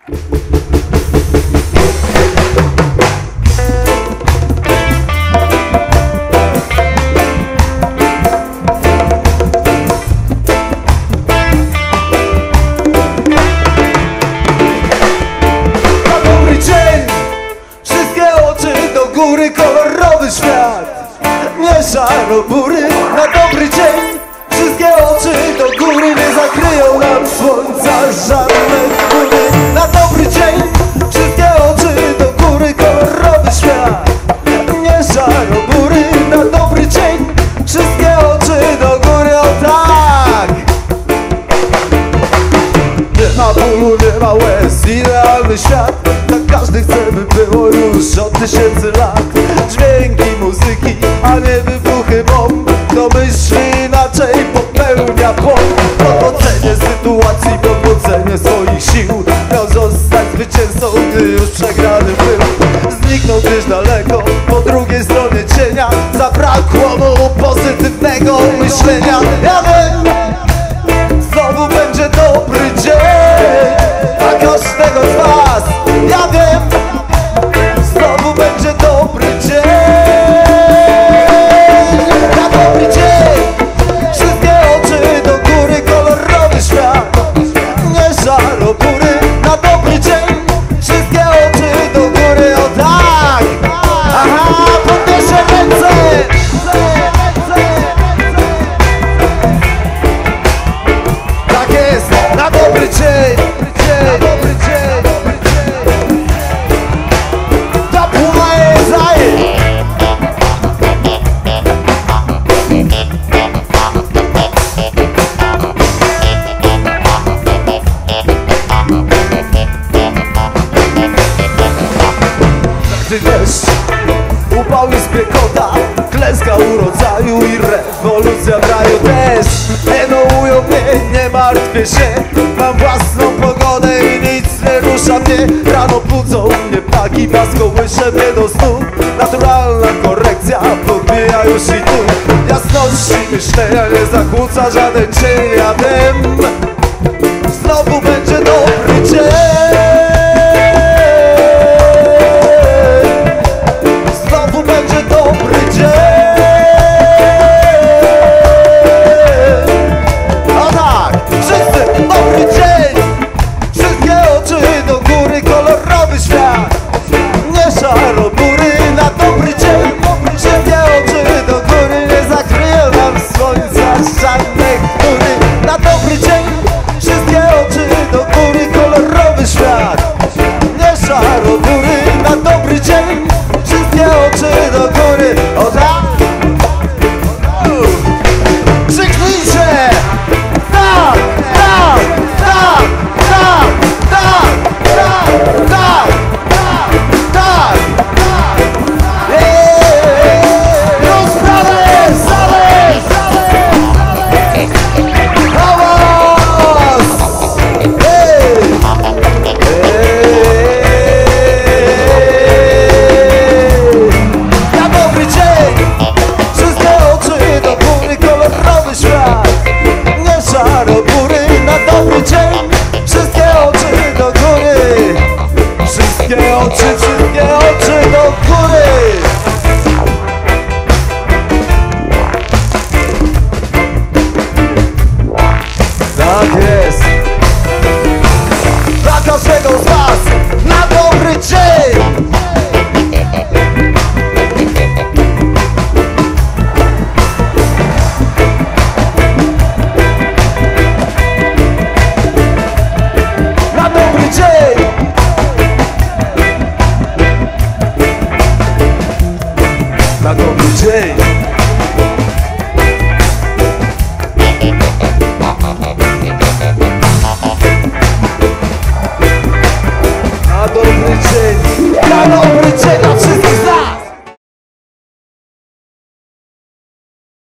Kolorowy świat, nie szarobury. Na dobry dzień wszystkie oczy do góry, nie zakryją nam słońca żadne chmury. Na dobry dzień wszystkie oczy do góry, kolorowy świat, nie szarobury. Na dobry dzień wszystkie oczy do góry, o tak. Nie ma bólu, nie ma łez, idealny świat. Tak każdy chce, by było już od tysięcy lat. Dźwięki muzyki, a nie wybuchy bomb. Kto myśli inaczej, popełnia błąd. Podwodzenie sytuacji, podwodzenie swoich sił. Miał zostać zwycięzcą, gdy już przegrany był. Zniknął gdzieś daleko, po drugiej stronie cienia. Zabrakło mu pozytywnego myślenia. Ja wiem, znowu będzie dobry dzień dla każdego z was. Ja wiem, znowu będzie dobry dzień. Na dobry dzień wszystkie oczy do góry, kolorowy świat, nie szarobury. Na dobry dzień wszystkie oczy do góry, o tak. Aha, podniesie ręce. Tak jest, na dobry dzień. Deszcz, upał i spiekota, klęska urodzaju i rewolucja w raju też. Enołują mnie, nie martwię się, mam własną pogodę i nic nie rusza mnie. Rano budzą mnie pagi, pas kołysze mnie do snu. Naturalna korekcja podbija już i tu. Jasności myślenia nie zakłóca żaden cień. Ja wiem, znowu będzie dobry dzień. Wszystkie oczy